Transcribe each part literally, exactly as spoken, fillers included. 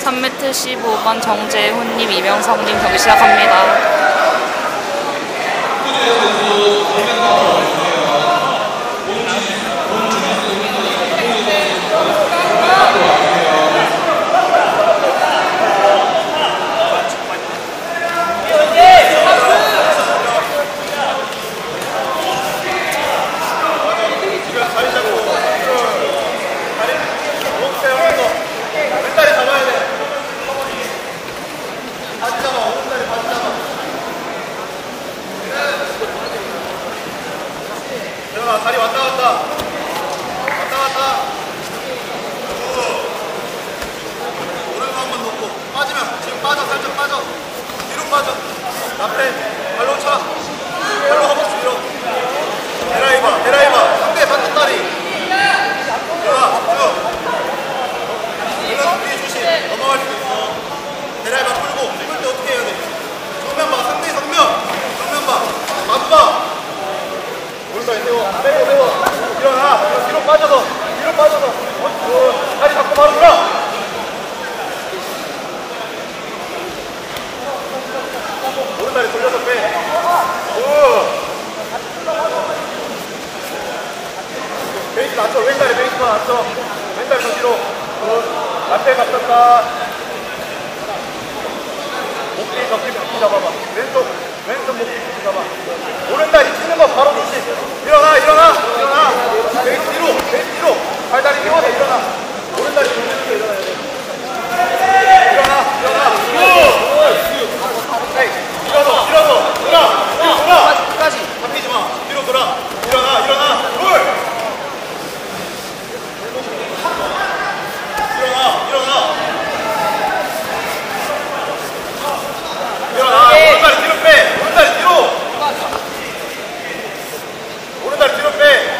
삼 미터 십오 번 정재훈님, 이명성님 경기 시작합니다. 다리 왔다 갔다 왔다 갔다 오른손 한번 놓고 빠지면 지금 빠져 살짝 빠져 뒤로 빠져 앞에 발로 차 발로 허벅지 뒤로 에라이바 에라이바 상대 반쪽 다리 들어가 쭉 들어가 뒤에 조심 넘어갈 수 있어 에라이바 풀고 풀 때 어떻게 해야 돼 정면 봐 상대 정면 정면 봐 맞봐 오른발 세워 빼고 빼고 일어나 뒤로 빠져서 뒤로 빠져서 어, 다리 잡고 바로 돌아 오른다리 돌려서 빼 오. 베이스 낮춰 왼다리 베이스만 낮춰 왼다리 더 뒤로 어. 앞에 갔었다 목뒤 접기 바퀴 잡아봐 왼쪽 왼쪽 목뒤 바퀴 잡아 오른다리 치는 거 바로 조심 일어나 일어나 일어나 베이스 뒤로 베이스 뒤로 발다리 세워서 일어나 오른다리 돌리면서 일어나야 돼 일어나 일어나 에이 일어서 일어서 돌아 뒤로 돌아 끝까지 잡히지 마 뒤로 돌아 일어나 일어나 돌 일어나 일어나 일어나 오른다리 뒤로 빼 오른다리 뒤로 오른다리 뒤로 빼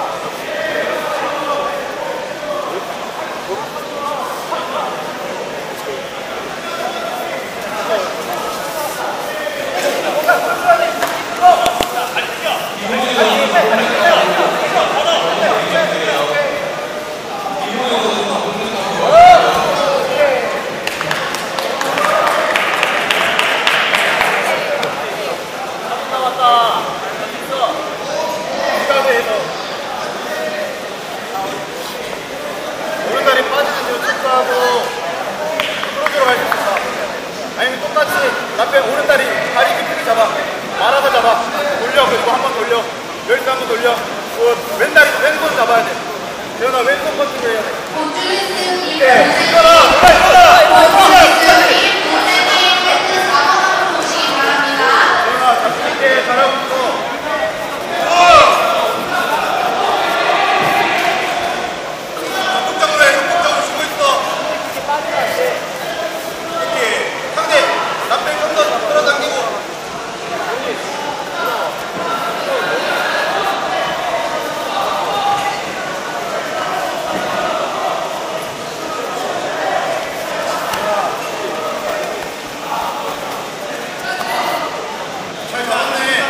오른다리 빠지는 줄 체크하고 프로즈로 갈 수 있어 아니면 똑같이 앞에 오른다리 다리 깊이 잡아 말아서 잡아 돌려 그리고 한번 돌려 열쇠 한번 돌려 어, 왼다리 왼손 잡아야 돼 재현아 왼손 컨트롤 해야 돼 네. 일어나 일어나 일어나 재현아 자신있게 잘하고 있어 앞에 좀 더 끌어당기고 잘 잡았네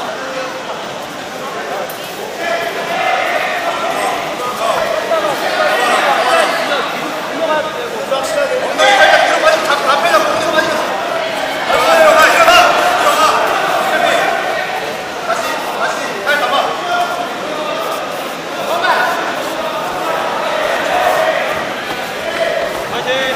엉덩이 살짝 뒤로 빠지고 자꾸 앞에다 엉덩이 빠지면 일어나 일어나 일어나 다시 다시 잘 잡아 다시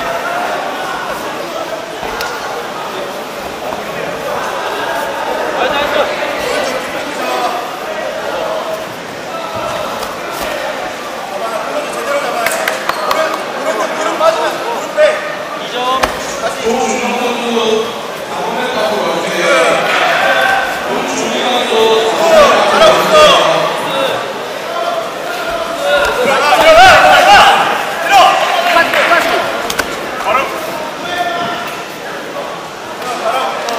제대로 잡아야 돼 오른 오른쪽 뒤로 빠지면 오른 빼 이 점 다시 잘하고 있어 일어나 일어나 일어나 일어 끝까지 끝까지 바로 잘하고 있어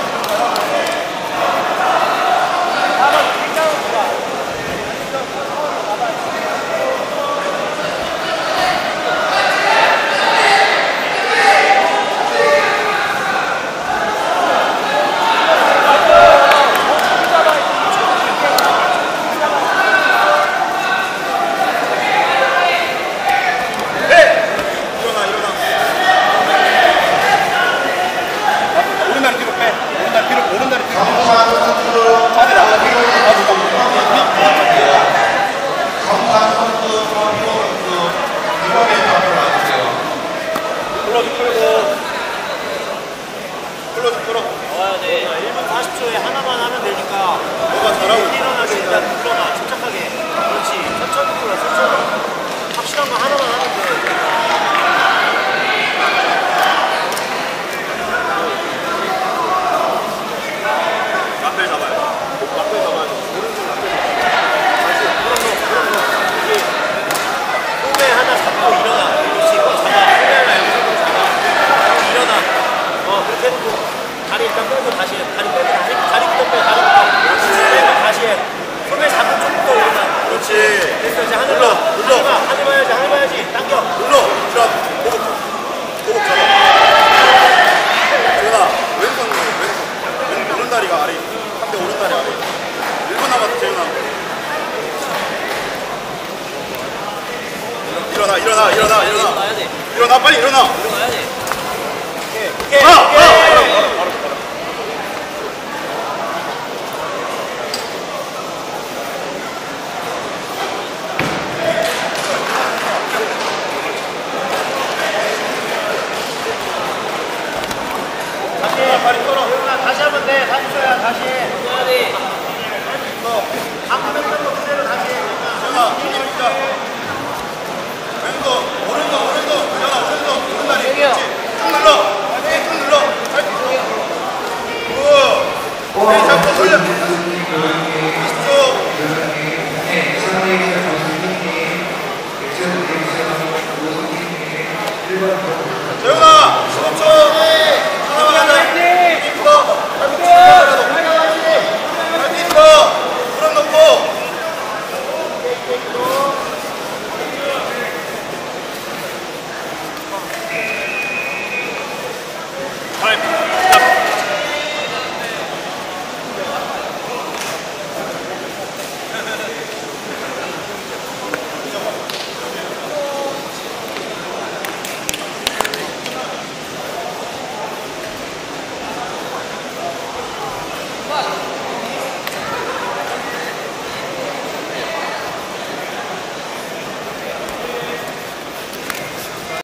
풀어줘 풀고 풀어줘 풀어. 나와야 돼. 일 분 사십 초에 하나만 하면 되니까. 너가 잘하고 있어. 일어나서 일단 풀어놔. 침착하게. 그렇지. 천천히 풀어. 천천히. 확실한 거 하나만 하면 돼. 라펠 잡아야 돼. 라펠 잡아야 돼. 오른쪽 라펠 잡아야 돼. 다시 풀어줘 풀어줘. 이게 홈에 하나 잡고 일어나. 그렇지. 그거 잡아. 홈에 하나 여기서 잡아. 일어나. 어, 그렇게 해놓고. 다리 일단 빼고 다시 해. 다리 빼고 다리, 다리부터 빼. 다리부터. 그렇지. 빼고 다시 해. 홈에 잡고 조금 더 일어나. 그렇지. 됐어. 이제 하늘 눌러, 봐. 눌러. 하늘 봐. 하늘 봐야지. 하늘 봐야지. 당겨. 눌러. 자, 고복. 고복 잡아. 재현아, 왼손, 왼손. 왼, 오른다리가 아래. 상대 오른다리 아래. 일 분 남았어, 재현아. 일어나, 일어나, 일어나, 일어나. 일어나야 돼. 일어나, 빨리 일어나. 일어나야 돼. 오케이. 오케이. 아, 아, 오케이. 바로, 바로, 바로. 다시 빨리 끌어. 일어나. 다시 하면 돼. 다시 써야 다시 해. 해야 돼. 방금 했던 거 그대로 다시 해. 재현아, 힘 있다. 왼손, 오른손, 오른손. 재현아, 오른손, 오른다리. 여기요. 그렇지.